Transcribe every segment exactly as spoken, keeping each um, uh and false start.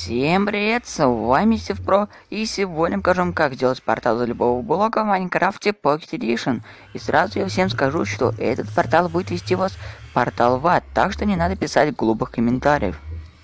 Всем привет, с вами Стив Про, и сегодня покажу вам, как делать портал для любого блока в Майнкрафте Pocket Edition. И сразу я всем скажу, что этот портал будет вести вас в портал в ад, так что не надо писать глупых комментариев.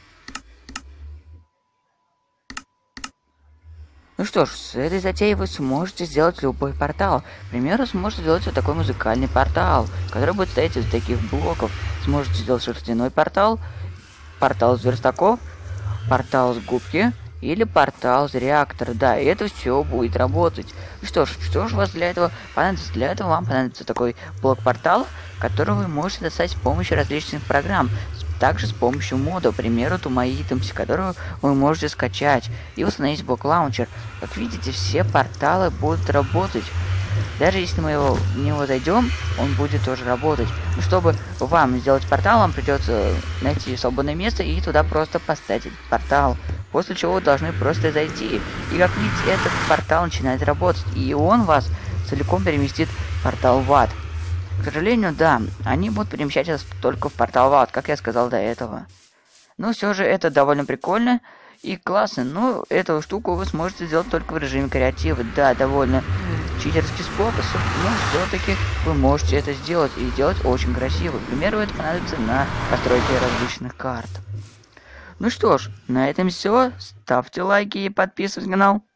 Ну что ж, с этой затеей вы сможете сделать любой портал. К примеру, сможете сделать вот такой музыкальный портал, который будет стоять из таких блоков. Сможете сделать шерстяной портал, портал из верстаков, портал с губки или портал с реактора. Да, и это все будет работать. Ну что ж, что же у вас для этого понадобится? Для этого вам понадобится такой блок портала, который вы можете достать с помощью различных программ. Также с помощью мода, к примеру, Tumaitams, которую вы можете скачать и установить в блок лаунчер. Как видите, все порталы будут работать. Даже если мы его в него зайдем, он будет тоже работать. Но чтобы вам сделать портал, вам придется найти свободное место и туда просто поставить этот портал. После чего вы должны просто зайти. И как видите, этот портал начинает работать. И он вас целиком переместит в портал в ад. К сожалению, да, они будут перемещать вас только в портал в ад, как я сказал до этого. Но все же это довольно прикольно и классно. Но эту штуку вы сможете сделать только в режиме креатива. Да, довольно читерский способ, но все-таки вы можете это сделать и сделать очень красиво. К примеру, это понадобится на постройке различных карт. Ну что ж, на этом все. Ставьте лайки и подписывайтесь на канал.